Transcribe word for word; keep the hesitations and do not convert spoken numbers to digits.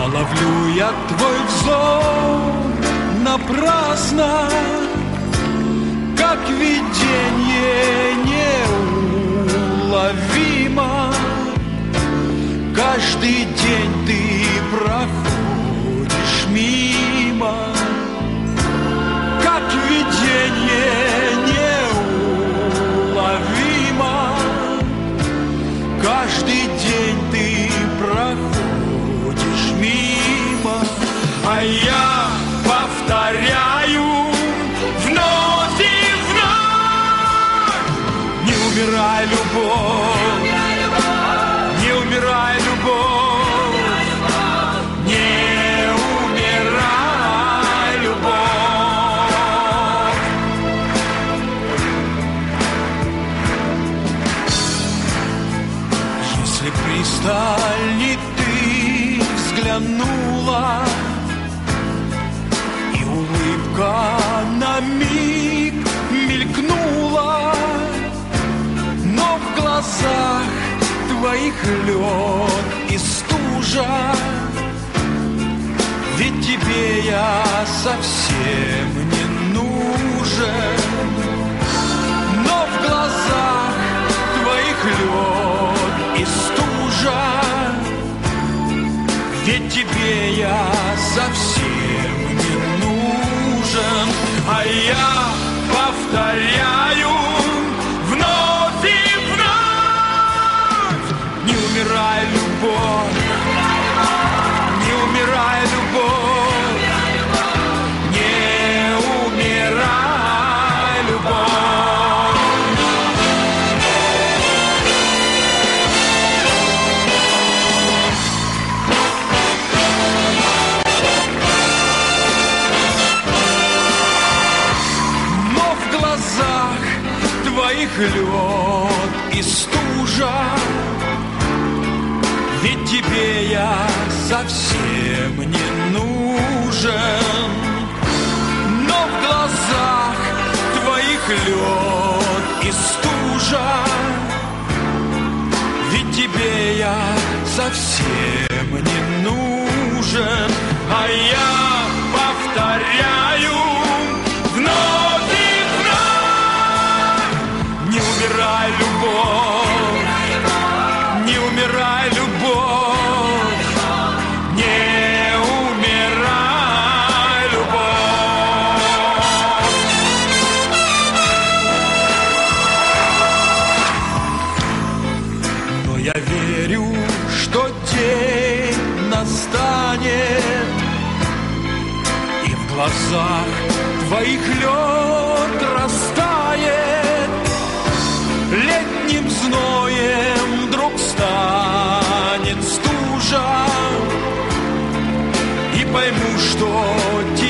Но ловлю я твой взор напрасно, как видение неуловимо. Каждый день ты проходишь мимо, как видение неуловимо. Каждый день ты проходишь мимо, а я повторяю вновь и вновь: не умирай, любовь, не умирай, любовь, не умирай, любовь. Если пристально ты взглянула, и улыбка на миг мелькнула, но в глазах твоих лед и стужа, ведь тебе я совсем не нужен. Но в глазах твоих лед и стужа, ведь тебе я совсем не нужен. А я повторяю вновь и вновь: не умирай, любовь, не умирай, любовь, не умирай, любовь. Но в глазах твоих лед и стужа, ведь тебе я совсем не нужен. Но в глазах твоих лед и стужа, ведь тебе я совсем не нужен. А я повторяю вновь и вновь: не умирай, любовь, не умирай, любовь, не умирай, любовь. Но я верю, что день настанет, и в глазах твоих лед растает, летним зноем вдруг станет стужа, и пойму, что